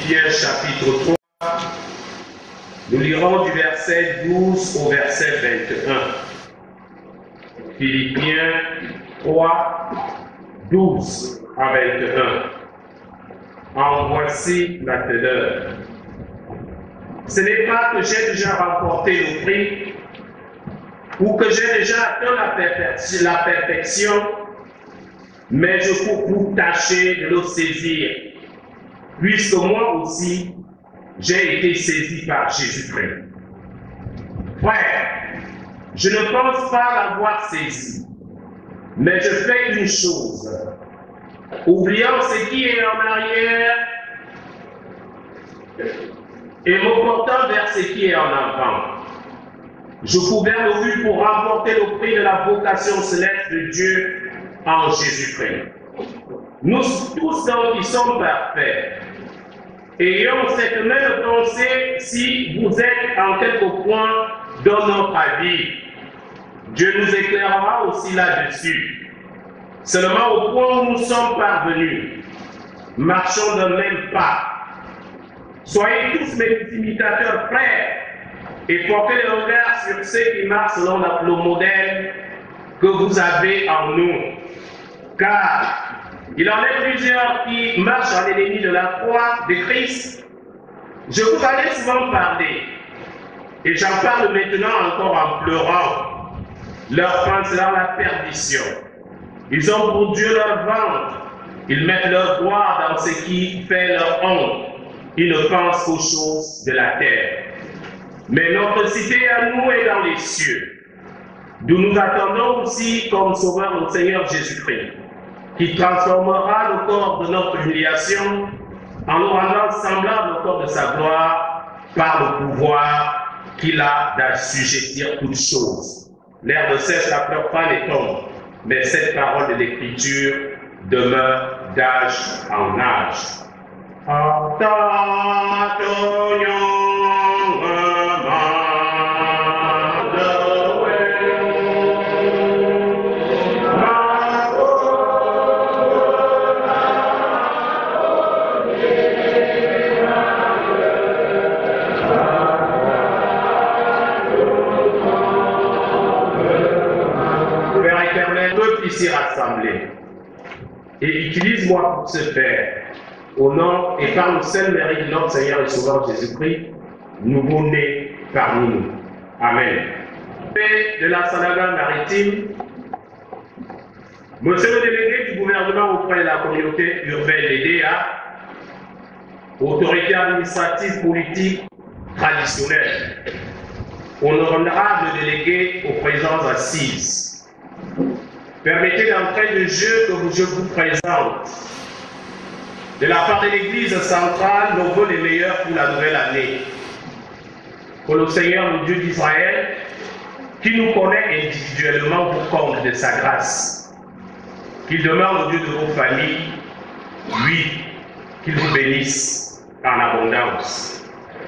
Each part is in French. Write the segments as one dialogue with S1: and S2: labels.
S1: Philippiens chapitre 3, nous lirons du verset 12 au verset 21. Philippiens 3, 12 à 21. En voici la teneur. Ce n'est pas que j'ai déjà remporté le prix ou que j'ai déjà atteint la perfection, mais je cours pour tâcher de le saisir, puisque moi aussi, j'ai été saisi par Jésus-Christ. Frère, je ne pense pas l'avoir saisi, mais je fais une chose, oubliant ce qui est en arrière et me portant vers ce qui est en avant. Je cours vers le but pour remporter le prix de la vocation céleste de Dieu en Jésus-Christ. Nous tous donc qui sommes parfaits, ayons cette même pensée si vous êtes en quelque point dans notre avis. Dieu nous éclairera aussi là-dessus. Seulement au point où nous sommes parvenus, marchons d'un même pas. Soyez tous mes imitateurs frères et portez le regard sur ceux qui marchent selon le modèle que vous avez en nous. Car il en est plusieurs qui marchent à l'ennemi de la croix de Christ. Je vous en ai souvent parlé, et j'en parle maintenant encore en pleurant. Leur fin sera la perdition. Ils ont pour Dieu leur ventre. Ils mettent leur gloire dans ce qui fait leur honte. Ils ne pensent qu'aux choses de la terre. Mais notre cité à nous est dans les cieux, d'où nous attendons aussi comme sauveur notre Seigneur Jésus-Christ, qui transformera le corps de notre humiliation en nous rendant semblables au corps de sa gloire par le pouvoir qu'il a d'assujettir toutes choses. L'herbe sèche, la fleur pâle et tombe, mais cette parole de l'Écriture demeure d'âge en âge. Père éternel, peuple ici rassemblé, et utilise-moi pour ce faire. Au nom et par le seul mérite de notre Seigneur et Sauveur Jésus-Christ, nouveau-né parmi nous. Amen. De la Sanaga maritime, monsieur le délégué du gouvernement auprès de la communauté urbaine d'EDA, autorité administrative, politique, traditionnelle, honorable délégué aux présences assises, permettez d'entrer de jeu que je vous présente. De la part de l'Église centrale, nos vœux les meilleurs pour la nouvelle année. Que le Seigneur, le Dieu d'Israël, qui nous connaît individuellement vous comble de sa grâce. Qu'il demeure le Dieu de vos familles, lui, qu'il vous bénisse en abondance.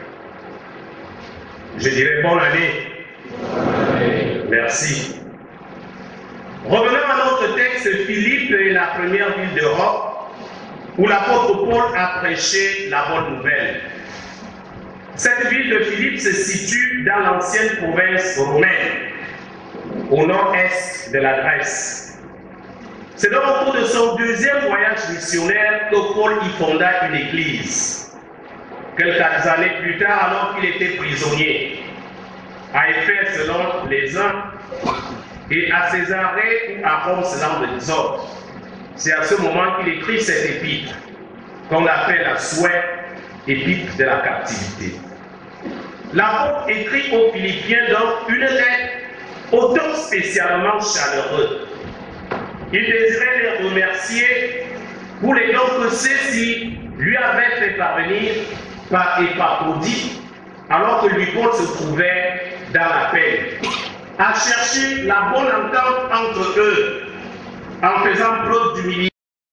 S1: Je dirais bonne année. Amen. Merci. Revenons à notre texte. Philippe est la première ville d'Europe où l'apôtre Paul a prêché la bonne nouvelle. Cette ville de Philippe se situe dans l'ancienne province romaine, au nord-est de la Grèce. C'est donc au cours de son deuxième voyage missionnaire que Paul y fonda une église. Quelques années plus tard, alors qu'il était prisonnier, à Éphèse selon les uns, et à Césarée ou à Rome selon les autres. C'est à ce moment qu'il écrit cette épître, qu'on appelle la souhait épître de la captivité. L'apôtre écrit aux Philippiens donc une lettre au ton spécialement chaleureux. Il désirait les remercier pour les dons que ceux-ci lui avaient fait parvenir par Épaphrodite, alors que lui Paul se trouvait dans la peine, à chercher la bonne entente entre eux, en faisant preuve d'humilité.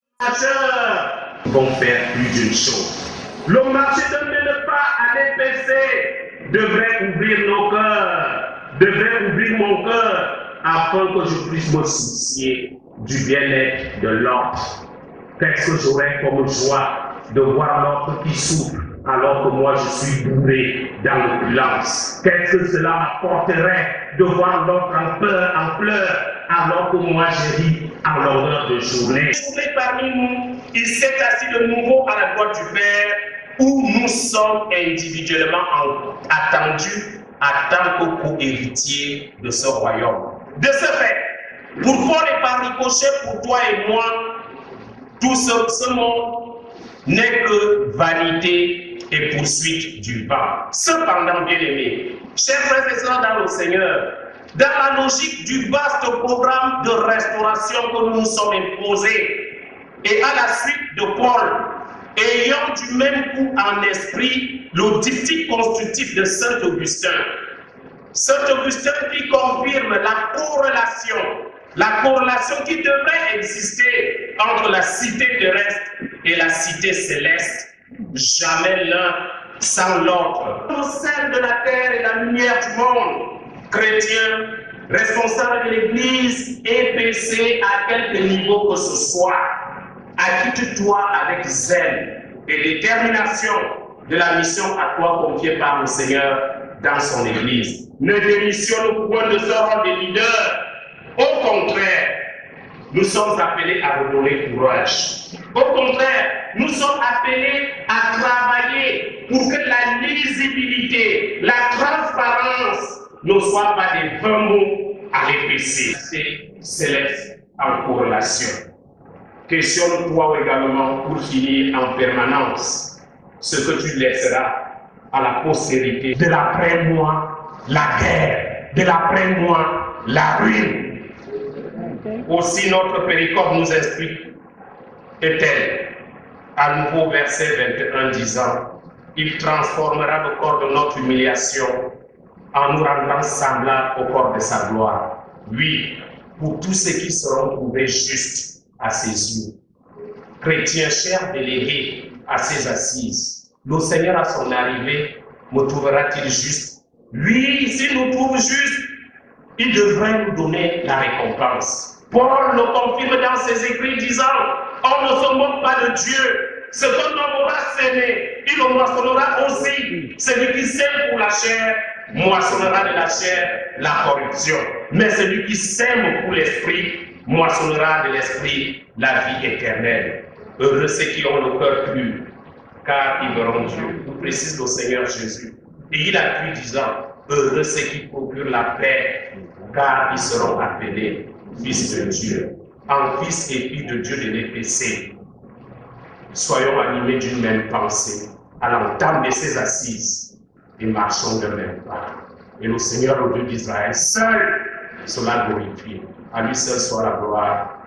S1: Vont faire plus d'une chose. Le marché de même pas à DPC devrait ouvrir nos cœurs, devrait ouvrir mon cœur, afin que je puisse me soucier du bien-être de l'autre. Qu'est-ce que j'aurais comme joie de voir l'autre qui souffre alors que moi je suis bourré dans l'opulence? Qu'est-ce que cela m'apporterait de voir l'autre en pleurs, alors que moi je ris en longueur de journée? Parmi nous, il s'est assis de nouveau à la droite du Père, où nous sommes individuellement attendus en tant que co-héritiers de ce royaume. De ce fait, pourquoi ne pas ricocher pour toi et moi, tout ce monde n'est que vanité et poursuite du vent. Cependant, bien-aimés, chers frères et sœurs dans le Seigneur, dans la logique du vaste programme de restauration que nous nous sommes imposés, et à la suite de Paul, ayant du même coup en esprit le diptyque constructif de Saint Augustin, qui confirme la corrélation qui devrait exister entre la cité terrestre et la cité céleste, jamais l'un sans l'autre. Le sel de la terre et la lumière du monde, chrétien, responsable de l'Église, EPC à quelque niveau que ce soit, acquitte-toi avec zèle et détermination de la mission à toi confiée par le Seigneur dans son Église. Ne démissionne point de ce rôle de leader. Au contraire, nous sommes appelés à redonner courage. Au contraire, nous sommes appelés à travailler pour que la lisibilité, la transparence ne soient pas des vains mots à l'EPC. C'est céleste en corrélation. Questionne-toi également pour finir en permanence ce que tu laisseras à la postérité. De l'après-moi, la guerre. De l'après-moi, la ruine. Aussi notre péricope nous explique est-elle, à nouveau verset 21 disant, il transformera le corps de notre humiliation en nous rendant semblables au corps de sa gloire. Oui, pour tous ceux qui seront trouvés justes à ses yeux. Chrétiens chers délégués à ses assises, le Seigneur à son arrivée me trouvera-t-il juste? Oui, s'il nous trouve juste, il devrait nous donner la récompense. Paul le confirme dans ses écrits disant, on ne se moque pas de Dieu. Ce qu'un homme aura sémé, il le moissonnera aussi. Celui qui sème pour la chair, moissonnera de la chair la corruption. Mais celui qui sème pour l'esprit, moissonnera de l'esprit la vie éternelle. Heureux ceux qui ont le cœur pur, car ils verront Dieu. Nous précise le Seigneur Jésus. Et il a pu disant, heureux ceux qui procurent la paix, car ils seront appelés fils de Dieu. En fils et filles de Dieu de l'EPC, soyons animés d'une même pensée, à l'entame de ses assises, et marchons de même pas. Et le Seigneur, le Dieu d'Israël, seul, cela glorifie. À lui seul soit la gloire